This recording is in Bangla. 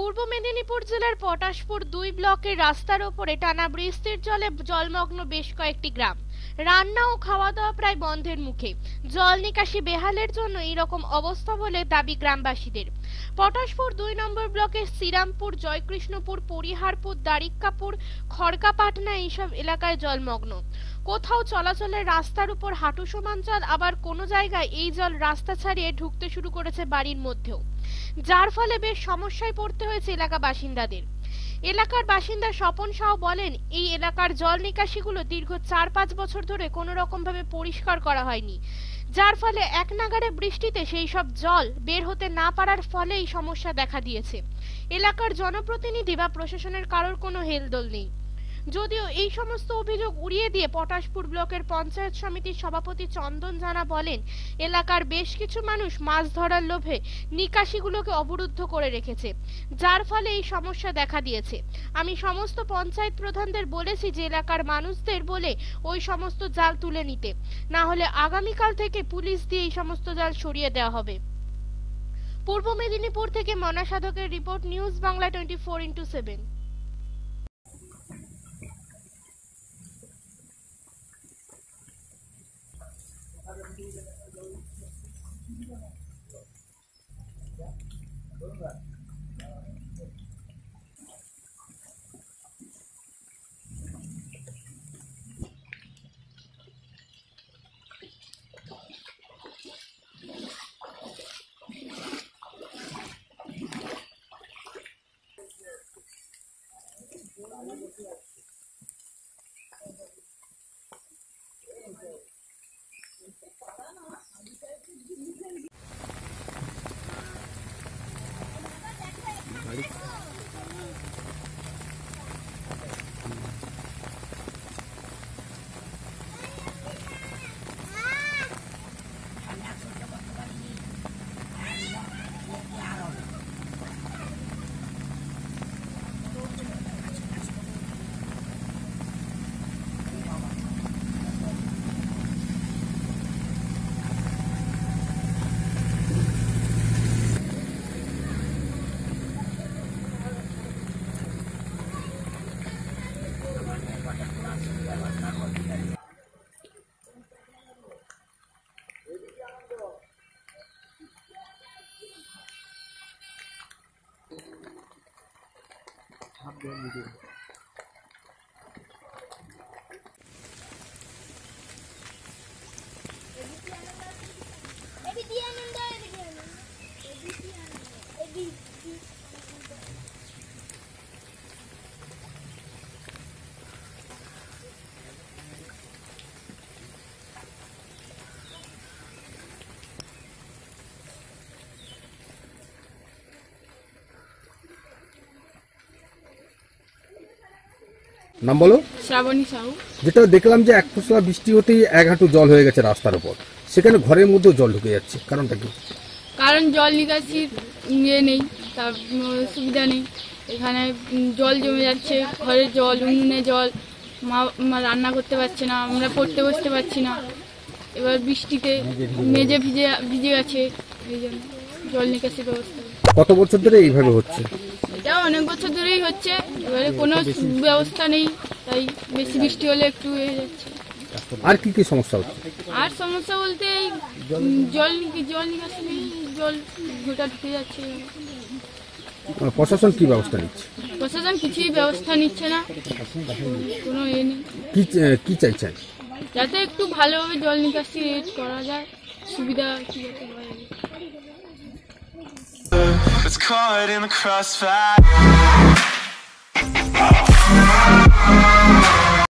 পূর্ব মেদিনীপুর জেলার পটাশপুর 2 ব্লকের রাস্তার ওপরে টানা বৃষ্টির জলে জলমগ্ন বেশ কয়েকটি গ্রাম। রান্না ও খাওয়া দাওয়া প্রায় বন্ধের মুখে। জল নিকাশি বেহালের জন্য এইরকম অবস্থা বলে দাবি গ্রামবাসীদের। পটাশপুর 2 নম্বর ব্লকের শ্রীরামপুর, জয়কৃষ্ণপুর, পরিহারপুর, দারিকাপুর, খড়কাপাটনা এইসব এলাকায় জলমগ্ন। কোথাও চলাচলের রাস্তার উপর হাঁটু সমান জল, আবার কোনো জায়গায় এই জল রাস্তা ছাড়িয়ে ঢুকতে শুরু করেছে বাড়ির মধ্যেও, যার ফলে বেশ সমস্যায় পড়তে হয়েছে এলাকা বাসিন্দাদের। এলাকার বাসিন্দা স্বপন সাউ বলেন, এই এলাকার জল নিকাশিগুলো দীর্ঘ 4-5 বছর ধরে কোনো রকম ভাবে পরিষ্কার করা হয়নি, যার ফলে এক নাগাড়ে বৃষ্টিতে সেই সব জল বের হতে না পারার ফলে এই সমস্যা দেখা দিয়েছে। এলাকার জনপ্রতিনিধি বা প্রশাসনের কারোর কোনো হেলদোল নেই। যদিও এই সমস্ত অভিযোগ উড়িয়ে দিয়ে পটাশপুর ব্লকের পঞ্চায়েত সমিতির সভাপতি চন্দন জানা বলেন, এলাকার বেশ কিছু মানুষ মাছ ধরার লোভে নিকাশিগুলোকে অবরুদ্ধ করে রেখেছে, যার ফলে এই সমস্যা দেখা দিয়েছে। আমি সমস্ত পঞ্চায়েত প্রধানদের বলেছি যে এলাকার মানুষদের বলে ওই সমস্ত জাল তুলে নিতে, না হলে আগামীকাল থেকে পুলিশ দিয়ে এই সমস্ত জাল সরিয়ে দেওয়া হবে। পূর্ব মেদিনীপুর থেকে মনা সাধকের রিপোর্ট, নিউজ বাংলা 24x7। নাম বলো। শ্রাবণী সাহু। যেটা দেখলাম যে এক ফোঁটা বৃষ্টি হতেই 1 হাঁটু জল হয়ে গেছে রাস্তার উপর, সেখানে ঘরের মধ্যেও জল ঢুকে যাচ্ছে, কারণটা কি? কারণ জল নিকাশির ইয়ে নেই, তার সুবিধা নেই। এখানে জল জমে যাচ্ছে, ঘরের জল, উনুনে জল, মা রান্না করতে পারছে না, আমরা পড়তে বসতে পারছি না। এবার বৃষ্টিতে মেঝে ভিজে গেছে, এই জন্য জল নিকাশির ব্যবস্থা। কত বছর ধরে এইভাবে হচ্ছে? এটা অনেক বছর ধরেই হচ্ছে, এবারে কোনো ব্যবস্থা নেই, তাই বেশি বৃষ্টি হলে একটু হয়ে যাচ্ছে। আর কি কি সমস্যা হচ্ছে? আর সমস্যা বলতে জল নিকাশি নেই, জল ঘোটা ঢুকে যাচ্ছে। প্রশাসন কি ব্যবস্থা নিচ্ছে? প্রশাসন কিছুই ব্যবস্থা নিচ্ছে না, কোনো এ নেই। কি চাইছেন? যাতে একটু ভালোভাবে জল নিকাশি করা যায়, সুবিধা কি যাতে হয়। It's caught in the crossfire.